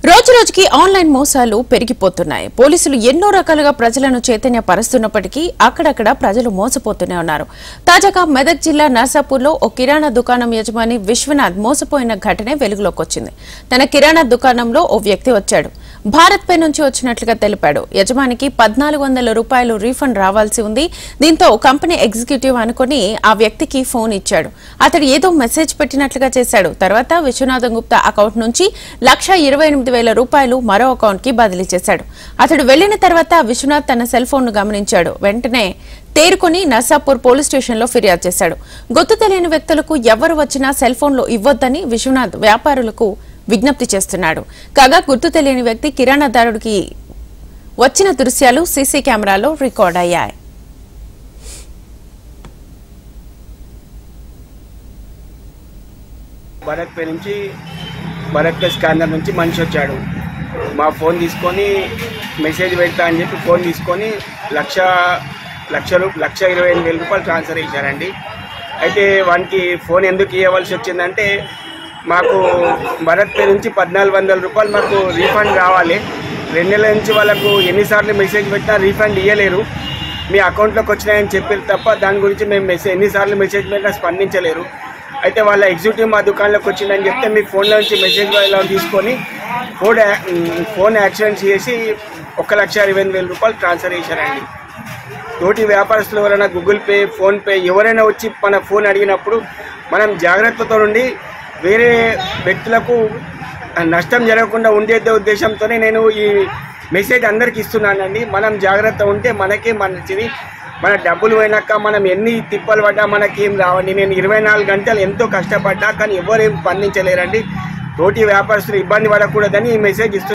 రోజు రోజుకి ఆన్లైన్ మోసాలు పెరిగిపోతున్నాయి. పోలీసులు ఎన్నో రకాలుగా ప్రజలను చైతన్యపరుస్తున్నప్పటికీ అక్కడక్కడ ప్రజలు మోసపోతూనే ఉన్నారు. తాజాగా మెదక్ జిల్లా నర్సాపూర్లో ఓ కిరాణా దుకాణం యజమాని విశ్వనాథ్ మోసపోయిన ఘటనే వెలుగులోకి వచ్చింది. తన కిరాణా దుకాణంలో ఓ వ్యక్తి వచ్చాడు. భారత్ పే నుంచి వచ్చినట్లుగా తెలిపాడు. యజమానికి 1400 రూపాయలు రీఫండ్ రావాల్సి ఉంది. దీంతో కంపెనీ ఎగ్జిక్యూటివ్ అనుకుని ఆ వ్యక్తికి ఫోన్ ఇచ్చాడు. అతడు ఏదో మెసేజ్ పెట్టినట్లుగా చేశాడు. తర్వాత విశ్వనాథం గుప్తా అకౌంట్ నుంచి 1,28,000 రూపాయలు మరో అకౌంట్ కి బదిలీ చేశాడు. అతడు వెళ్లిన తర్వాత విశ్వనాథ్ తన సెల్ ఫోన్ ను గమనించాడు. వెంటనే తేరుకుని నర్సాపూర్ పోలీస్ స్టేషన్ లో ఫిర్యాదు చేశాడు. గుర్తు తెలియని వ్యక్తులకు ఎవరు వచ్చినా సెల్ ఫోన్ లో ఇవ్వొద్దని విశ్వనాథ్ వ్యాపారులకు విజ్ఞప్తి చేస్తున్నాడు. కాగా గుర్తు తెలియని వ్యక్తి కిరాణాదారుడికి వచ్చిన దృశ్యాలు సీసీ కెమెరాలో రికార్డ్ అయ్యాయి. భారత్ పే స్కానర్ నుంచి మనిషి వచ్చాడు. మా ఫోన్ తీసుకొని మెసేజ్ పెడతా అని చెప్పి ఫోన్ తీసుకొని 1,28,000 రూపాయలు ట్రాన్స్ఫర్ చేశారండి. అయితే వానికి ఫోన్ ఎందుకు ఇవ్వవలసి వచ్చిందంటే మాకు భారత్ పే నుంచి 1,400 రూపాయలు మాకు రీఫండ్ రావాలి. 2 నెలల నుంచి వాళ్ళకు ఎన్నిసార్లు మెసేజ్ పెట్టినా రీఫండ్ ఇవ్వలేరు. మీ అకౌంట్లోకి వచ్చినాయని చెప్పారు తప్ప దాని గురించి మేము ఎన్నిసార్లు మెసేజ్ పెట్టినా స్పందించలేరు. అయితే వాళ్ళ ఎగ్జిక్యూటివ్ మా దుకాణంలోకి వచ్చిందని చెప్తే మీ ఫోన్లో నుంచి మెసేజ్ తీసుకొని ఫోన్ యాక్సిడెంట్ చేసి 1,28,000 రూపాయలు ట్రాన్స్ఫర్ చేశారండి. తోటి వ్యాపారస్తులు ఎవరైనా గూగుల్ పే, ఫోన్పే ఎవరైనా వచ్చి మన ఫోన్ అడిగినప్పుడు మనం జాగ్రత్తతో నుండి వేరే వ్యక్తులకు నష్టం జరగకుండా ఉండే ఉద్దేశంతోనే నేను ఈ మెసేజ్ అందరికి ఇస్తున్నానండి. మనం జాగ్రత్త ఉంటే మనకే మంచిది. మన డబ్బులు పోయినాక మనం ఎన్ని తిప్పలు పడ్డా మనకేం రావండి. నేను 24 గంటలు ఎంతో కష్టపడ్డా కానీ ఎవరేం స్పందించలేరండి. తోటి వ్యాపారస్తులు ఇబ్బంది పడకూడదని ఈ మెసేజ్ ఇస్తున్నాను.